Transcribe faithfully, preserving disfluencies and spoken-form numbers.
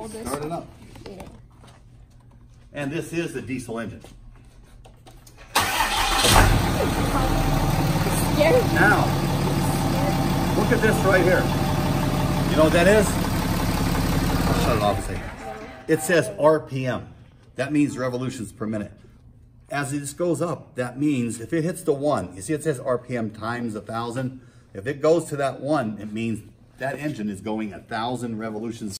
hold this. Start it up. Yeah. And this is the diesel engine. Scary. Now, look at this right here. You know what that is? I'll shut it off a second. It says R P M. That means revolutions per minute. As this goes up, that means if it hits the one, you see it says R P M times a thousand. If it goes to that one, it means that engine is going a thousand revolutions